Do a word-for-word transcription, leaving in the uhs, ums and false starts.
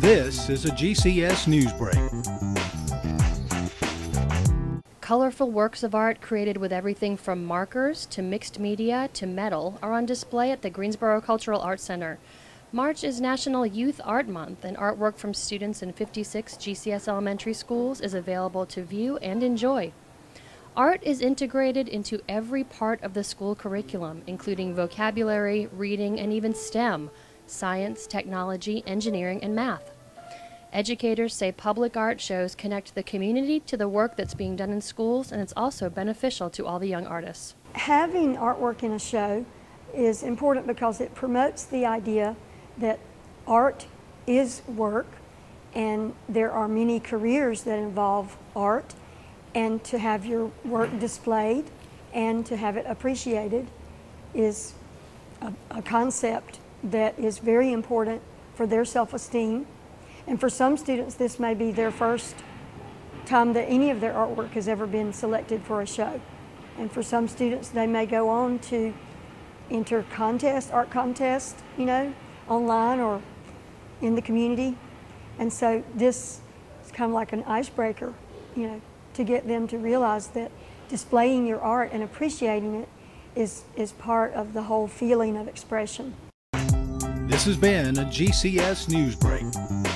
This is a G C S News Break. Colorful works of art created with everything from markers to mixed media to metal are on display at the Greensboro Cultural Arts Center. March is National Youth Art Month, and artwork from students in fifty-six G C S elementary schools is available to view and enjoy. Art is integrated into every part of the school curriculum, including vocabulary, reading, and even STEM, science, technology, engineering, and math. Educators say public art shows connect the community to the work that's being done in schools, and it's also beneficial to all the young artists. Having artwork in a show is important because it promotes the idea that art is work, and there are many careers that involve art, and to have your work displayed and to have it appreciated is a, a concept that is very important for their self-esteem. And for some students, this may be their first time that any of their artwork has ever been selected for a show. And for some students, they may go on to enter contests, art contests, you know, online or in the community. And so this is kind of like an icebreaker, you know, to get them to realize that displaying your art and appreciating it is, is part of the whole feeling of expression. This has been a G C S News Break.